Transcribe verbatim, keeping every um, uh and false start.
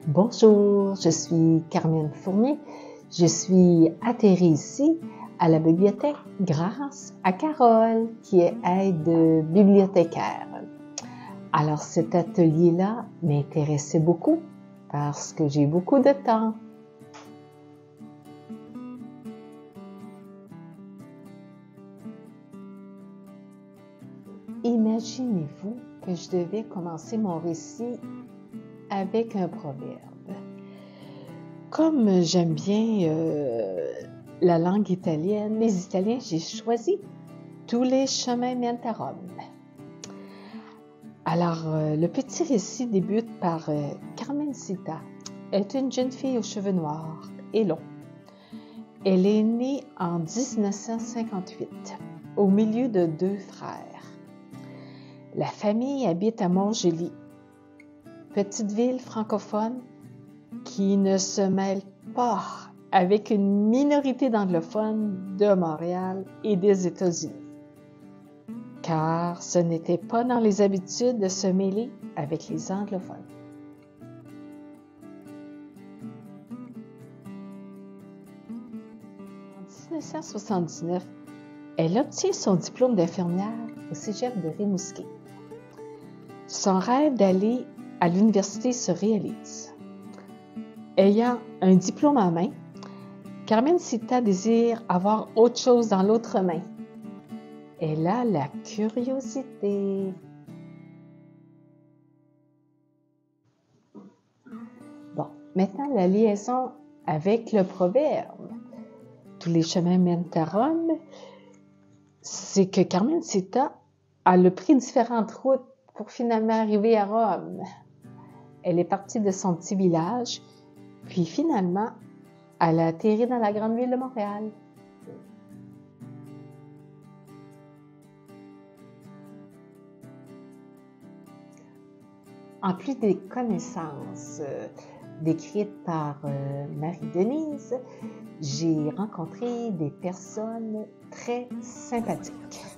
Bonjour, je suis Carmen Fournier. Je suis atterrie ici à la bibliothèque grâce à Carole qui est aide bibliothécaire. Alors cet atelier-là m'intéressait beaucoup parce que j'ai beaucoup de temps. Imaginez-vous que je devais commencer mon récit avec un proverbe. Comme j'aime bien euh, la langue italienne, les Italiens, j'ai choisi « Tous les chemins mènent à Rome ». Alors, euh, le petit récit débute par euh, Carmencita est une jeune fille aux cheveux noirs et longs. Elle est née en dix-neuf cent cinquante-huit, au milieu de deux frères. La famille habite à Montgély, petite ville francophone qui ne se mêle pas avec une minorité d'anglophones de Montréal et des États-Unis, car ce n'était pas dans les habitudes de se mêler avec les anglophones. En dix-neuf cent soixante-dix-neuf, elle obtient son diplôme d'infirmière au cégep de Rimouski. Son rêve d'aller à l'université se réalise. Ayant un diplôme en main, Carmencita désire avoir autre chose dans l'autre main. Elle a la curiosité. Bon, maintenant la liaison avec le proverbe « Tous les chemins mènent à Rome », c'est que Carmencita a le pris différentes routes pour finalement arriver à Rome. Elle est partie de son petit village, puis finalement, elle a atterri dans la grande ville de Montréal. En plus des connaissances euh, décrites par euh, Marie-Denise, j'ai rencontré des personnes très sympathiques.